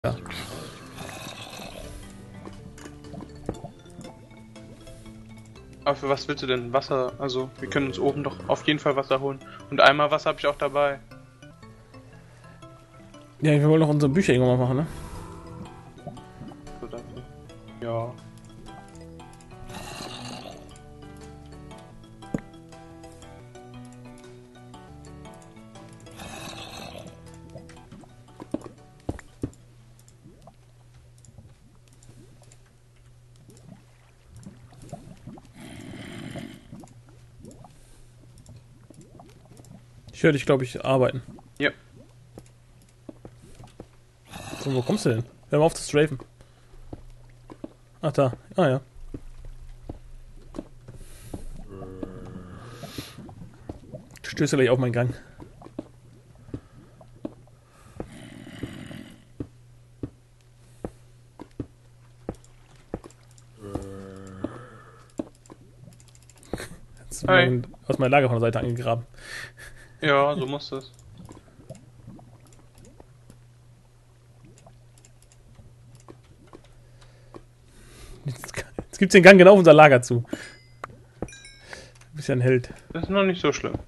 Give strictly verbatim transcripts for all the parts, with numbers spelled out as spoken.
Ja. Aber für was willst du denn Wasser? Also, wir können uns oben doch auf jeden Fall Wasser holen. Und einmal Wasser habe ich auch dabei. Ja, wir wollen noch unsere Bücher irgendwann mal machen, ne? So dafür. Ja. Ich höre dich, glaube ich, arbeiten. Ja. So, wo kommst du denn? Hör mal auf zu strafen. Ach, da. Ah, ja. Du stößt ja gleich auf meinen Gang. Jetzt Hi. aus meinem Lager von der Seite angegraben. Ja, so muss das. Jetzt, jetzt gibt es den Gang genau auf unser Lager zu. Du bist ja ein Held. Das ist noch nicht so schlimm.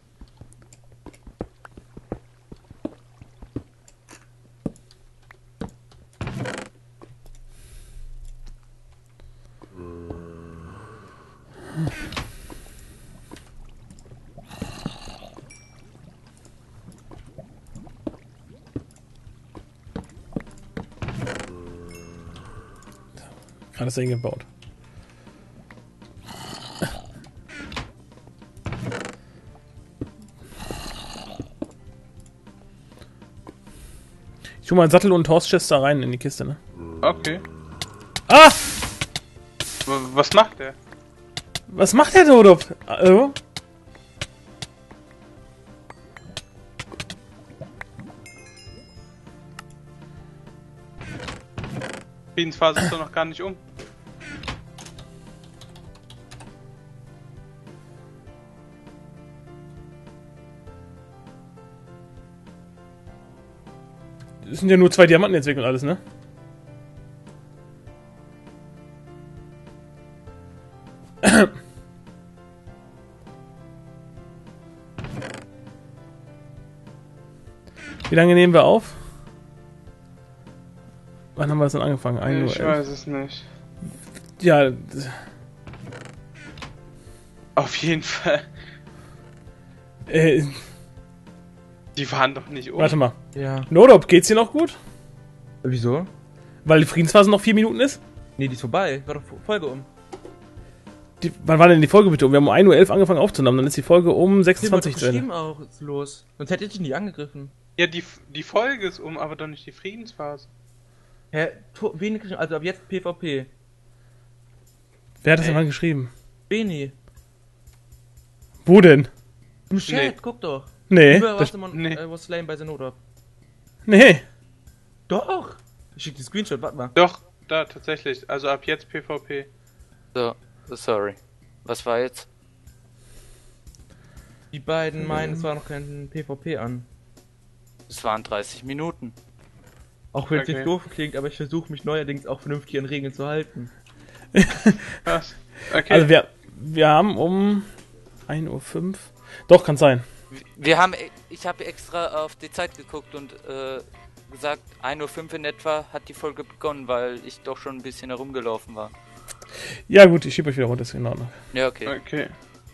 Gerade ist er hingebaut. Ich tu mal einen Sattel und einen Horse-Chest da rein in die Kiste, ne? Okay. Ah! W was macht der? Was macht der Dodo? Also? Friedensphase ist doch noch gar nicht um. Es sind ja nur zwei Diamanten jetzt weg und alles, ne? Wie lange nehmen wir auf? Wann haben wir das denn angefangen? ein Uhr Ich elf. weiß es nicht. Ja, Auf jeden Fall. äh, Die waren doch nicht um. warte mal. Ja. Nodop, geht's dir noch gut? Wieso? Weil die Friedensphase noch vier Minuten ist? Nee, die ist vorbei. War doch Folge um. Die, wann war denn die Folge bitte? Wir haben um ein Uhr elf angefangen aufzunehmen, dann ist die Folge um Nee, sechsundzwanzig zu Ende. geschrieben auch ist los. Sonst hätte ich dich nicht angegriffen. Ja, die, die Folge ist um, aber doch nicht die Friedensphase. Hä? To Wen geschrieben? Also ab jetzt PvP. Wer hat das Ey. denn mal geschrieben? Beni. Wo denn? Im Chat, Nee. guck doch. Nee. Über Das, was man nee. äh, was slain bei Zenodop. nee. Doch! Ich schick dir Screenshot, warte mal. Doch, da tatsächlich. Also ab jetzt PvP. So, sorry. Was war jetzt? Die beiden meinen, es war noch kein PvP an. Es waren dreißig Minuten. Auch wenn es Okay. nicht doof klingt, aber ich versuche mich neuerdings auch vernünftig an Regeln zu halten. Was? Okay. Also wir, wir haben um ein Uhr fünf. Doch, kann sein. Wir haben, ich habe extra auf die Zeit geguckt und äh, gesagt, ein Uhr fünf in etwa hat die Folge begonnen, weil ich doch schon ein bisschen herumgelaufen war. Ja gut, ich schiebe euch wieder runter, ist in Ordnung. Ja, okay. Okay.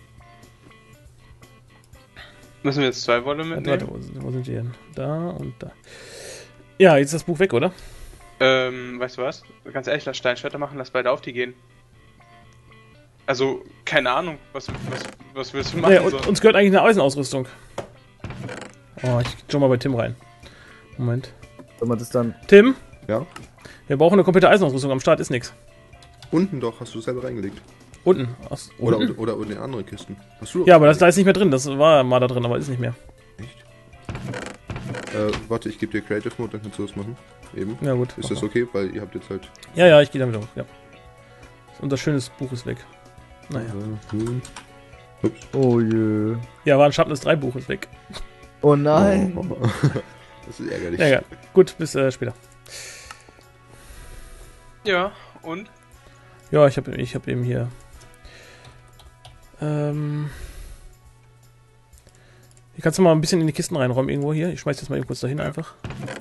Müssen wir jetzt zwei Wolle Warte, mitnehmen? warte, wo, sind- wo sind die denn? Da und da. Ja, jetzt ist das Buch weg, oder? Ähm, weißt du was? Ganz ehrlich, lass Steinschwerter machen, lass beide auf die gehen. Also, keine Ahnung, was, was, was willst du machen? Ja, und, so? uns gehört eigentlich eine Eisenausrüstung. Oh, ich schau mal bei Tim rein. Moment. Wenn man das dann. Tim, Ja? wir brauchen eine komplette Eisenausrüstung. Am Start ist nichts. Unten doch, hast du selber reingelegt. Unten. Aus, Oder, unten? oder, oder in den anderen Kisten. Hast du Ja, aber das da ist nicht mehr drin. Das war mal da drin, aber ist nicht mehr. Echt? Äh, warte, ich gebe dir Creative Mode, dann kannst du das machen. Eben. Ja gut. Ist das okay? Weil ihr habt jetzt halt. Ja, ja, ich gehe damit hoch. Ja. Unser schönes Buch ist weg. Naja. Äh, hm. Ups. Oh je. Ja, war ein Sharpness drei Buch ist weg. Oh nein. Das ist ärgerlich. Ja, ja. Gut, bis äh, später. Ja, und? Ja, ich habe ich hab eben hier. Ähm. Hier kannst du mal ein bisschen in die Kisten reinräumen irgendwo hier. Ich schmeiß das mal eben kurz dahin einfach.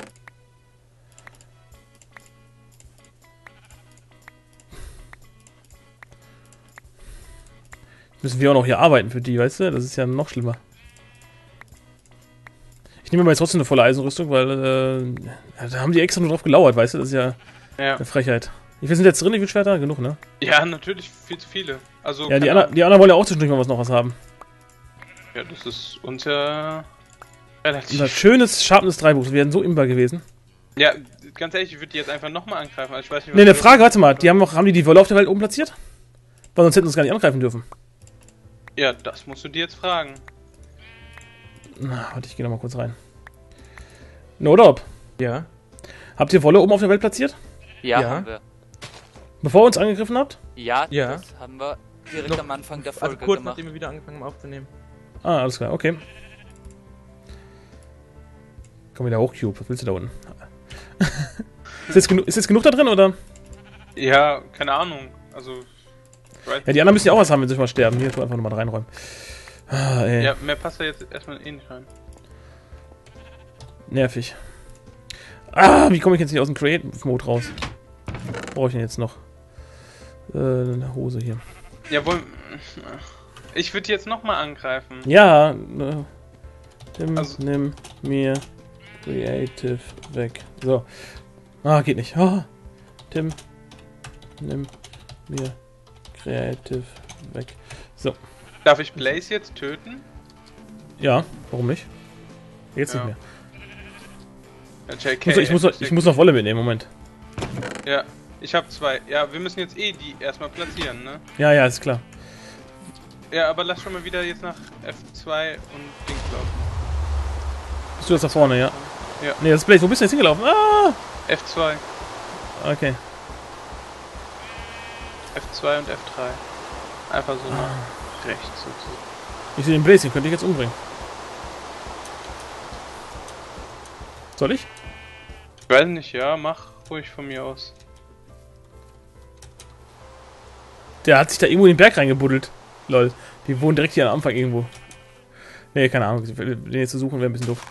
Müssen wir auch noch hier arbeiten für die, weißt du? Das ist ja noch schlimmer. Ich nehme mal jetzt trotzdem eine volle Eisenrüstung, weil äh, da haben die extra nur drauf gelauert, weißt du? Das ist ja, Ja. eine Frechheit. Wie viele sind jetzt drin? Wie viele Schwerter? Genug, ne? Ja, natürlich viel zu viele. Also, Ja, die, keine Ander, die anderen wollen ja auch zwischendurch mal was noch was haben. Ahnung. Ja, das ist uns ja relativ. Unser schönes, scharfes Dreibuch. Wir wären so imbar gewesen. Ja, ganz ehrlich, ich würde die jetzt einfach nochmal angreifen. Also ich weiß nicht, was Ne, eine du- Frage, warte mal. Die haben, noch, haben die die Wolle auf der Welt oben platziert? Weil sonst hätten sie uns gar nicht angreifen dürfen. Ja, das musst du dir jetzt fragen. Na, warte, ich gehe noch mal kurz rein. No, oder ob? Ja. Habt ihr Wolle oben auf der Welt platziert? Ja, Ja. haben wir. Bevor ihr uns angegriffen habt? Ja, Ja. das haben wir direkt Noch- am Anfang der Also Folge kurz gemacht. nachdem wir wieder angefangen haben aufzunehmen. Ah, alles klar, okay. Komm wieder hoch, Cube. Was willst du da unten? ist, jetzt genu ist jetzt genug da drin, oder? Ja, keine Ahnung. Also. ich weiß Ja, die anderen müssen ja auch was haben, wenn sie schon mal sterben. Hier, tu einfach nochmal reinräumen. Ah, ey. Ja, mehr passt da jetzt erstmal eh nicht rein. Nervig. Ah, wie komme ich jetzt nicht aus dem Create-Mode raus? Brauche ich denn jetzt noch? Äh, eine Hose hier. Ja, wollen. Ich würde jetzt nochmal angreifen. Ja, äh, Tim, Also- nimm mir Creative weg. So. Ah, geht nicht. Ah, Tim, nimm mir Creative weg. So. Darf ich Blaze jetzt töten? Ja, warum nicht? Jetzt Ja. nicht mehr. Ja, J Ich K, muss, ich, muss noch, ich muss noch Wolle mitnehmen, Moment. Ja, ich habe zwei. Ja, wir müssen jetzt eh die erstmal platzieren, ne? Ja, ja, ist klar. Ja, aber lass schon mal wieder jetzt nach F zwei und Dings laufen. Bist du das da vorne, ja? Ja. Nee, das ist Blaze. Wo bist du jetzt hingelaufen? Ah! F zwei. Okay. F zwei und F drei. Einfach so nach rechts sozusagen. Ich sehe den Blaze, den könnte ich jetzt umbringen. Soll ich? Ich weiß nicht, ja, mach ruhig von mir aus. Der hat sich da irgendwo in den Berg reingebuddelt. Lol. Die wohnen direkt hier am Anfang irgendwo. Nee, keine Ahnung. Den jetzt zu suchen wäre ein bisschen doof.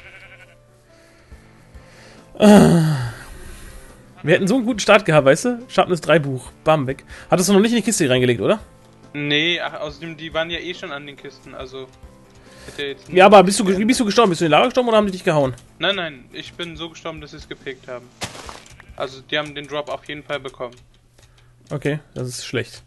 Ah. Wir hätten so einen guten Start gehabt, weißt du? Sharpness drei Buch. Bam, weg. Hattest du noch nicht in die Kiste reingelegt, oder? Nee, ach, außerdem, die waren ja eh schon an den Kisten, also. Hätte jetzt Ja, aber bist du, ge- wie bist du gestorben? Bist du in den Lager gestorben oder haben die dich gehauen? Nein, nein, ich bin so gestorben, dass sie es gepickt haben. Also, die haben den Drop auf jeden Fall bekommen. Okay, das ist schlecht.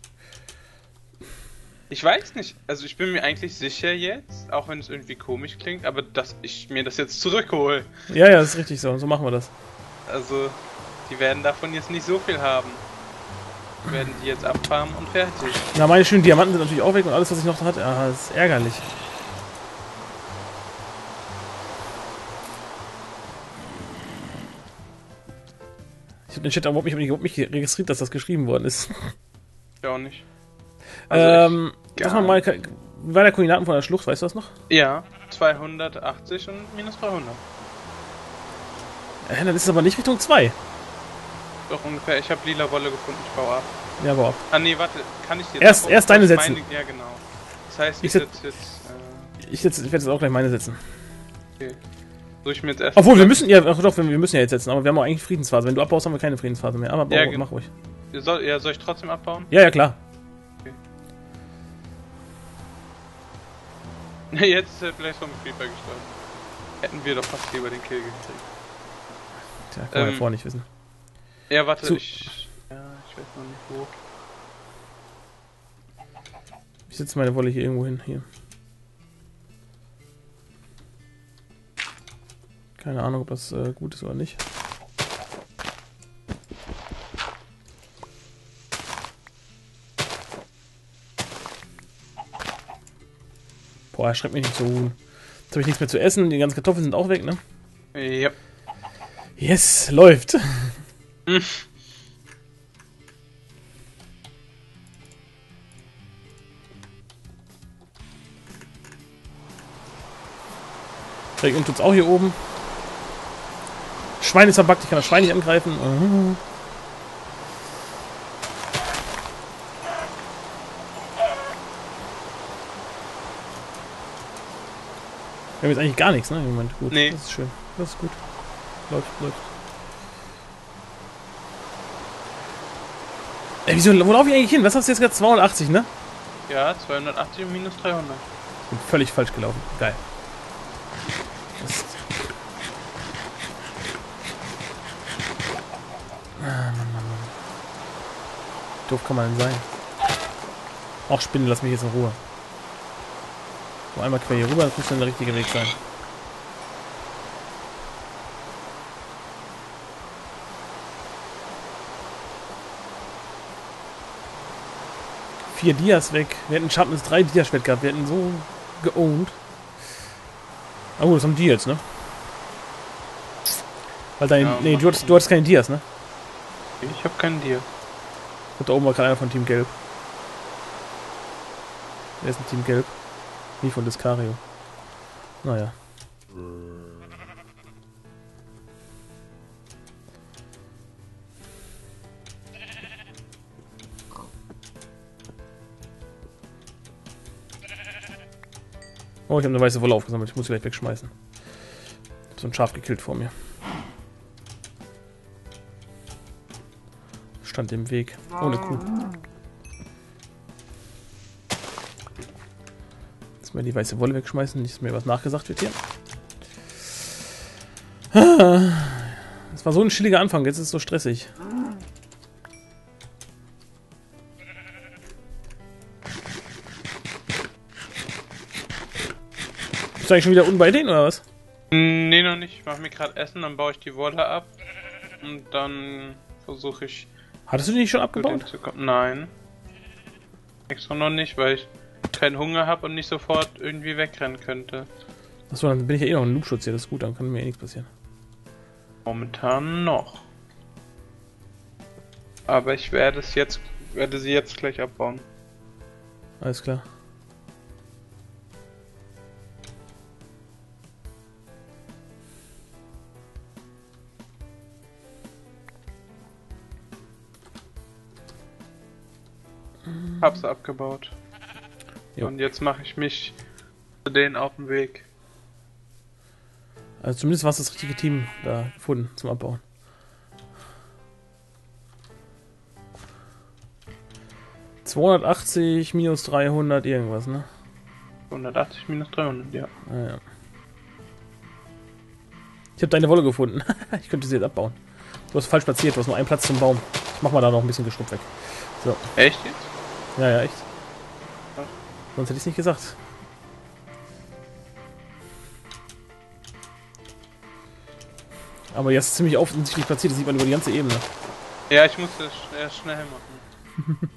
Ich weiß nicht, also ich bin mir eigentlich sicher jetzt, auch wenn es irgendwie komisch klingt, aber dass ich mir das jetzt zurückhole. Ja, ja, das ist richtig so. So machen wir das. Also, die werden davon jetzt nicht so viel haben. Wir werden die jetzt abfarmen und fertig. Na, meine schönen Diamanten sind natürlich auch weg und alles, was ich noch hatte. Ah, das ist ärgerlich. Ich habe den Chat überhaupt nicht, überhaupt nicht registriert, dass das geschrieben worden ist. Ja, auch nicht. Also ähm, ich- sag mal, mal, wie war der Koordinaten von der Schlucht? Weißt du das noch? Ja, zweihundertachtzig und minus dreihundert. Ja, dann ist es aber nicht Richtung zwei. Doch ungefähr, ich habe lila Wolle gefunden, ich baue ab. Ja, aber auch. Ah nee, warte, kann ich jetzt Erst- abbauen? erst deine Ich setzen. meine- ja, genau. Das heißt, ich, Ich setz- setze jetzt, äh, Ich, setz- ich werde jetzt auch gleich meine setzen. okay. Soll ich mir jetzt erst... Obwohl, wir müssen, ja, ach doch, wir wir müssen ja jetzt setzen, aber wir haben auch eigentlich Friedensphase. Wenn du abbaust, haben wir keine Friedensphase mehr. Aber bau, Ja, genau. mach ruhig. Soll, ja, soll ich trotzdem abbauen? Ja, ja, klar. Jetzt ist er vielleicht vom Creeper gestorben. Hätten wir doch fast lieber den Kill gekriegt. Tja, kann man ja Ähm, vorher nicht wissen. Ja, warte, Zu- ich... Ja, ich weiß noch nicht wo. Ich setze meine Wolle hier irgendwo hin. Hier. Keine Ahnung, ob das äh, gut ist oder nicht. Boah, erschreckt mich nicht so. Jetzt habe ich nichts mehr zu essen. Die ganzen Kartoffeln sind auch weg, ne? Ja. Yes, läuft. Hm. Regnet tut's auch hier oben. Schwein ist verbuggt, ich kann das Schwein nicht angreifen. Wir haben jetzt eigentlich gar nichts, ne? Im Moment. Gut. Nee. Das ist schön. Das ist gut. Läuft, läuft. Ey, wieso, wo laufe ich eigentlich hin? Was hast du jetzt gerade? zweihundertachtzig, ne? Ja, zweihundertachtzig und minus dreihundert. Ich bin völlig falsch gelaufen. Geil. Das ah, Mann, Mann, Mann. Wie doof kann man denn sein? Auch Spinnen, lass mich jetzt in Ruhe. So, einmal quer hier rüber, das muss dann der richtige Weg sein. Vier Dias weg. Wir hätten Sharpness drei Dias-Schwert gehabt. Wir hätten so geowned. Oh, das haben die jetzt, ne? Weil dein. Ja, nee, du hattest, du hattest keine Dias, ne? Ich habe keinen Tier. Und da oben war gerade einer von Team Gelb. Wer ist ein Team Gelb? Nie von Discario. Naja. Oh, ich habe eine weiße Wolle aufgesammelt. Ich muss sie gleich wegschmeißen. Ich hab so ein Schaf gekillt vor mir. Stand im Weg. Ohne Kuh. Jetzt mal die weiße Wolle wegschmeißen. Nicht, dass mir was nachgesagt wird hier. Das war so ein chilliger Anfang. Jetzt ist es so stressig. Bist du eigentlich schon wieder unten bei denen, oder was? Nee, noch nicht. Ich mache mir gerade Essen, dann baue ich die Wolle ab. Und dann versuche ich... Hattest du die nicht schon zu abgebaut? denen zu kommen. Nein. Extra noch nicht, weil ich keinen Hunger habe und nicht sofort irgendwie wegrennen könnte. Achso, dann bin ich ja eh noch im Noobschutz hier. Das ist gut, dann kann mir eh nichts passieren. Momentan noch. Aber ich werde es jetzt, werde sie jetzt gleich abbauen. Alles klar. Hab's abgebaut. Jo. Und jetzt mache ich mich zu denen auf den Weg. Also zumindest war es das richtige Team da gefunden zum Abbauen. zweihundertachtzig minus dreihundert irgendwas, ne? hundertachtzig minus dreihundert, ja. Ah, ja. Ich habe deine Wolle gefunden. Ich könnte sie jetzt abbauen. Du hast falsch platziert, du hast nur einen Platz zum Baum. Ich mach mal da noch ein bisschen Geschrupp weg. So. Echt jetzt? Ja, ja, echt. Ja. Sonst hätte ich es nicht gesagt. Aber jetzt ist ziemlich offensichtlich platziert, das sieht man über die ganze Ebene. Ja, ich muss das erst schnell machen.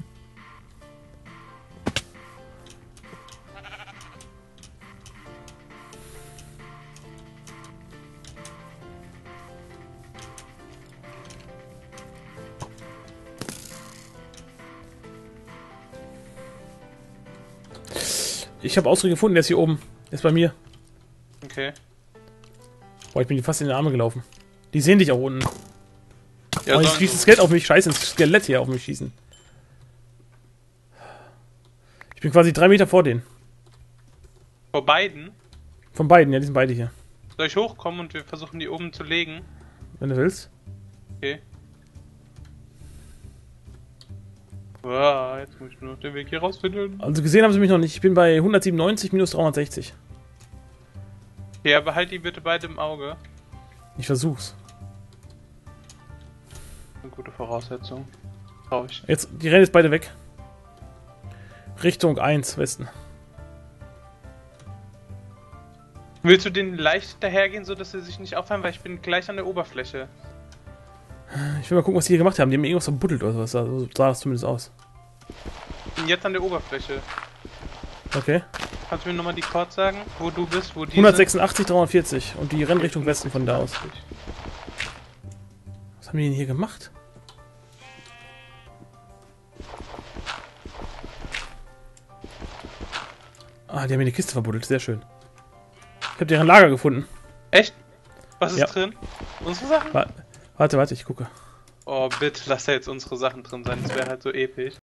Ich habe Ausdruck gefunden, der ist hier oben. Der ist bei mir. Okay. Boah, ich bin dir fast in die Arme gelaufen. Die sehen dich auch unten. Ja, Oh, jetzt sollen schießt so. das Skelett auf mich. Scheiße, das Skelett hier auf mich schießen. Ich bin quasi drei Meter vor denen. Vor beiden? Von beiden, ja, die sind beide hier. Soll ich hochkommen und wir versuchen die oben zu legen? Wenn du willst. Okay. Wow, jetzt muss ich nur noch den Weg hier rausfinden. Also gesehen haben sie mich noch nicht. Ich bin bei hundertsiebenundneunzig minus dreihundertsechzig. Ja, behalt die bitte beide im Auge. Ich versuch's. Eine gute Voraussetzung. Brauche ich. Jetzt, die rennen jetzt beide weg. Richtung eins, Westen. Willst du den leicht hinterhergehen, sodass sie sich nicht auffallen? Weil ich bin gleich an der Oberfläche. Ich will mal gucken, was die hier gemacht haben. Die haben irgendwas verbuddelt oder was. So sah das zumindest aus. Ich bin jetzt an der Oberfläche. Okay. Kannst du mir nochmal die Chords sagen, wo du bist, wo die hundertsechsundachtzig, dreihundertvierzig. Und die rennen Richtung Westen von da aus. Was haben die denn hier gemacht? Ah, die haben hier eine Kiste verbuddelt. Sehr schön. Ich habe deren Lager gefunden. Echt? Was ist Ja. drin? Unsere Sachen? Wa- Warte, warte, ich gucke. Oh, bitte lass da jetzt unsere Sachen drin sein. Das wäre halt so episch.